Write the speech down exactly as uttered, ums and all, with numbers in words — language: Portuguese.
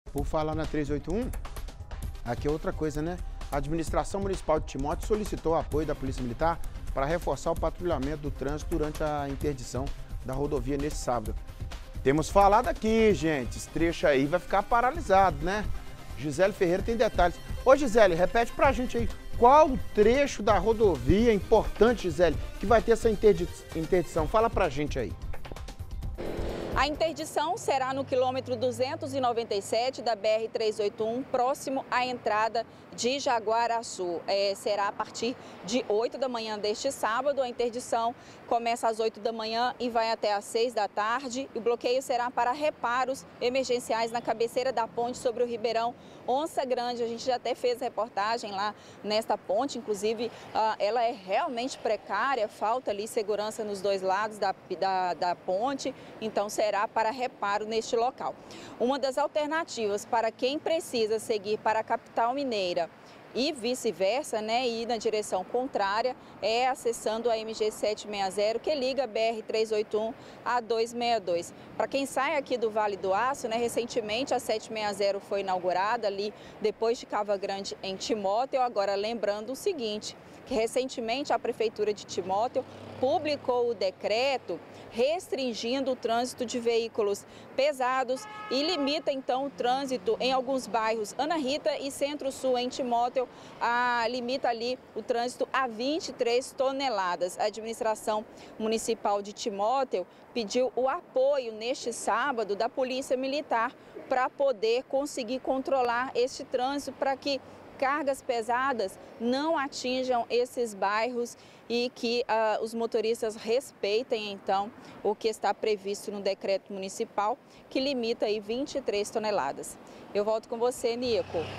Por falar na trezentos e oitenta e um, aqui é outra coisa, né? A administração municipal de Timóteo solicitou o apoio da Polícia Militar para reforçar o patrulhamento do trânsito durante a interdição da rodovia nesse sábado. Temos falado aqui, gente, esse trecho aí vai ficar paralisado, né? Gisele Ferreira tem detalhes. Ô, Gisele, repete pra gente aí, qual o trecho da rodovia importante, Gisele, que vai ter essa interdi interdição? Fala pra gente aí. A interdição será no quilômetro duzentos e noventa e sete da B R trezentos e oitenta e um, próximo à entrada de Jaguaraçu. É, será a partir de oito da manhã deste sábado. A interdição começa às oito da manhã e vai até às seis da tarde. O bloqueio será para reparos emergenciais na cabeceira da ponte sobre o Ribeirão Onça Grande. A gente já até fez reportagem lá nesta ponte, inclusive ela é realmente precária, falta ali segurança nos dois lados da, da, da ponte, então será para reparo neste local. Uma das alternativas para quem precisa seguir para a capital mineira e vice-versa, né, e ir na direção contrária, é acessando a M G setecentos e sessenta, que liga a B R trezentos e oitenta e um a duzentos e sessenta e dois. Para quem sai aqui do Vale do Aço, né, recentemente a setecentos e sessenta foi inaugurada ali depois de Cava Grande em Timóteo. Agora, lembrando o seguinte, que recentemente a Prefeitura de Timóteo publicou o decreto restringindo o trânsito de veículos pesados e limita então o trânsito em alguns bairros. Ana Rita e Centro-Sul em Timóteo a, limita ali o trânsito a vinte e três toneladas. A administração municipal de Timóteo pediu o apoio neste sábado da Polícia Militar para poder conseguir controlar este trânsito, para que cargas pesadas não atinjam esses bairros e que uh, os motoristas respeitem, então, o que está previsto no decreto municipal, que limita aí vinte e três toneladas. Eu volto com você, Nico.